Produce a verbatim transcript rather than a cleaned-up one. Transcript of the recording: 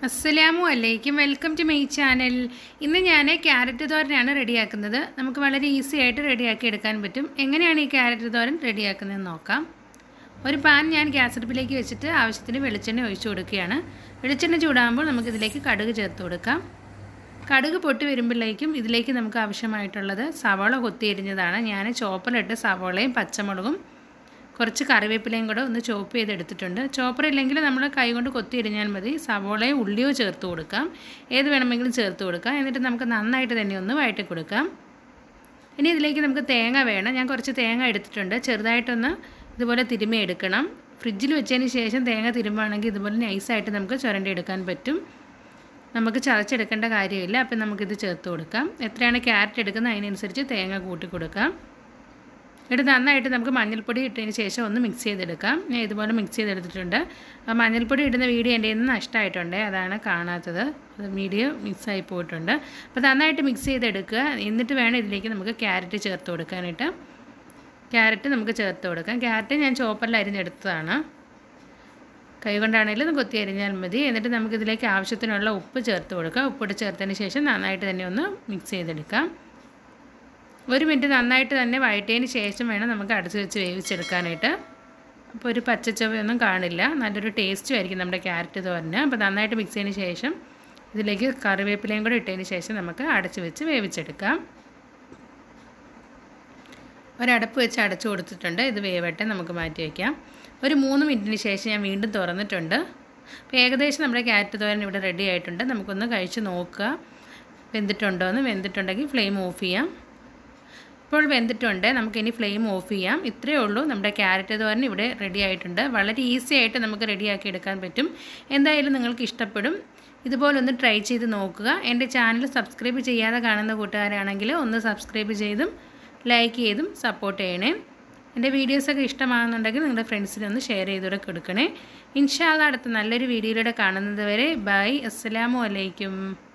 അസ്സലാമു അലൈക്കും. Welcome to my channel. ഇന്ന് ഞാൻ ക്യാരറ്റ് തോരനാണ് റെഡിയാക്കുന്നത്. നമുക്ക് വളരെ ഈസി ആയിട്ട് റെഡിയാക്കി എടുക്കാൻ പറ്റും. എങ്ങനെയാണ് ഈ ക്യാരറ്റ് തോരൻ റെഡിയാക്കുന്നതെന്ന് നോക്കാം. ഒരു പാൻ ഞാൻ ഗ്യാസ് അടുപ്പിലേക്ക് വെച്ചിട്ട് ആവശ്യത്തിന് വെളിച്ചെണ്ണ ഒഴിച്ചു കൊടുക്കുകയാണ്. വെളിച്ചെണ്ണ ചൂടാകുമ്പോൾ നമുക്കിതിലേക്ക് കടുക് ചേർത്ത് കൊടുക്കാം. കടുക് പൊട്ടി വരുമ്പോഴേക്കും ഇതിലേക്ക് നമുക്ക് ആവശ്യമായിട്ടുള്ളത് സവാള കൊത്തിയരിഞ്ഞതാണ്. ഞാൻ ചോപ്പറിലിട്ട് സവാളയും പച്ചമുളകും കുറച്ച് കറിവേപ്പിലയും കൂടെ ഒന്ന് ചോപ്പ് ചെയ്തെടുത്തിട്ടുണ്ട്. ചോപ്പർ ഇല്ലെങ്കിൽ നമ്മൾ കൈ കൊണ്ട് കൊത്തി എരിഞ്ഞാൽ മതി. സവോളയോ ഉള്ളിയോ ചേർത്ത് കൊടുക്കാം, ഏത് വേണമെങ്കിലും ചേർത്ത് കൊടുക്കാം. എന്നിട്ട് നമുക്ക് നന്നായിട്ട് തന്നെ ഒന്ന് വഴറ്റി കൊടുക്കാം. ഇനി ഇതിലേക്ക് നമുക്ക് തേങ്ങ വേണം. ഞാൻ കുറച്ച് തേങ്ങ എടുത്തിട്ടുണ്ട്. ചെറുതായിട്ടൊന്ന് ഇതുപോലെ തിരുമ്മി എടുക്കണം. ഫ്രിഡ്ജിൽ വെച്ചതിന് ശേഷം തേങ്ങ തിരുമ്പാണെങ്കിൽ ഇതുപോലെ നൈസായിട്ട് നമുക്ക് ചുരണ്ടി എടുക്കാൻ പറ്റും. നമുക്ക് ചതച്ചെടുക്കേണ്ട കാര്യമില്ല. അപ്പം നമുക്കിത് ചേർത്ത് കൊടുക്കാം. എത്രയാണ് ക്യാരറ്റ് എടുക്കുന്നത് അതിനനുസരിച്ച് തേങ്ങ കൂട്ടി കൊടുക്കാം. എന്നിട്ട് നന്നായിട്ട് നമുക്ക് മഞ്ഞൾപ്പൊടി ഇട്ടതിന് ശേഷം ഒന്ന് മിക്സ് ചെയ്തെടുക്കാം. ഞാൻ ഇതുപോലെ മിക്സ് ചെയ്തെടുത്തിട്ടുണ്ട്. ആ മഞ്ഞൾപ്പൊടി ഇടുന്ന വീഡിയോ എൻ്റെ നിന്ന് നഷ്ടമായിട്ടുണ്ട്, അതാണ് കാണാത്തത്. അത് വീഡിയോ മിക്സായി പോയിട്ടുണ്ട്. അപ്പോൾ നന്നായിട്ട് മിക്സ് ചെയ്തെടുക്കുക. എന്നിട്ട് വേണം ഇതിലേക്ക് നമുക്ക് ക്യാരറ്റ് ചേർത്ത് കൊടുക്കാനായിട്ട്. ക്യാരറ്റ് നമുക്ക് ചേർത്ത് കൊടുക്കാം. ക്യാരറ്റ് ഞാൻ ചോപ്പറിൽ അരിഞ്ഞെടുത്തതാണ്. കൈ കൊണ്ടാണെങ്കിലും കൊത്തി അരിഞ്ഞാൽ മതി. എന്നിട്ട് നമുക്കിതിലേക്ക് ആവശ്യത്തിനുള്ള ഉപ്പ് ചേർത്ത് കൊടുക്കാം. ഉപ്പിട്ട് ചേർത്തതിന് ശേഷം നന്നായിട്ട് തന്നെ ഒന്ന് മിക്സ് ചെയ്തെടുക്കാം. ഒരു മിനിറ്റ് നന്നായിട്ട് തന്നെ വഴറ്റിയതിന് ശേഷം വേണം നമുക്ക് അടച്ച് വെച്ച് വേവിച്ചെടുക്കാനായിട്ട്. അപ്പോൾ ഒരു പച്ചച്ചവയൊന്നും കാണില്ല, നല്ലൊരു ടേസ്റ്റും ആയിരിക്കും നമ്മുടെ ക്യാരറ്റ് തോരന്. അപ്പോൾ നന്നായിട്ട് മിക്സ് ചെയ്തതിന് ശേഷം ഇതിലേക്ക് കറിവേപ്പിലയും കൂടെ ഇട്ടതിന് ശേഷം നമുക്ക് അടച്ച് വെച്ച് വേവിച്ചെടുക്കാം. ഒരടപ്പ് വെച്ച് അടച്ചു കൊടുത്തിട്ടുണ്ട്. ഇത് വേവട്ടെ, നമുക്ക് മാറ്റി വയ്ക്കാം. ഒരു മൂന്ന് മിനിറ്റിന് ശേഷം ഞാൻ വീണ്ടും തുറന്നിട്ടുണ്ട്. അപ്പോൾ ഏകദേശം നമ്മുടെ ക്യാരറ്റ് തോരൻ ഇവിടെ റെഡി ആയിട്ടുണ്ട്. നമുക്കൊന്ന് കഴിച്ച് നോക്കുക വെന്തിട്ടുണ്ടോ എന്ന്. വെന്തിട്ടുണ്ടെങ്കിൽ ഫ്ലെയിം ഓഫ് ചെയ്യാം. ഇപ്പോൾ വെന്തിട്ടുണ്ട്. നമുക്കിനി ഫ്ലെയിം ഓഫ് ചെയ്യാം. ഇത്രയേ ഉള്ളൂ, നമ്മുടെ ക്യാരറ്റ് തോരൻ ഇവിടെ റെഡി ആയിട്ടുണ്ട്. വളരെ ഈസി ആയിട്ട് നമുക്ക് റെഡിയാക്കി എടുക്കാൻ പറ്റും. എന്തായാലും നിങ്ങൾക്ക് ഇഷ്ടപ്പെടും. ഇതുപോലൊന്ന് ട്രൈ ചെയ്ത് നോക്കുക. എൻ്റെ ചാനൽ സബ്സ്ക്രൈബ് ചെയ്യാതെ കാണുന്ന കൂട്ടുകാരാണെങ്കിൽ ഒന്ന് സബ്സ്ക്രൈബ് ചെയ്തും ലൈക്ക് ചെയ്തും സപ്പോർട്ട് ചെയ്യണേ. എൻ്റെ വീഡിയോസൊക്കെ ഇഷ്ടമാകുന്നുണ്ടെങ്കിൽ നിങ്ങളുടെ ഫ്രണ്ട്സിനൊന്ന് ഷെയർ ചെയ്തുകൂടെ കൊടുക്കണേ. ഇൻഷാ അല്ലാഹ് അടുത്ത നല്ലൊരു വീഡിയോയിലൂടെ കാണുന്നത് വരെ ബൈ. അസ്സലാമു അലൈക്കും.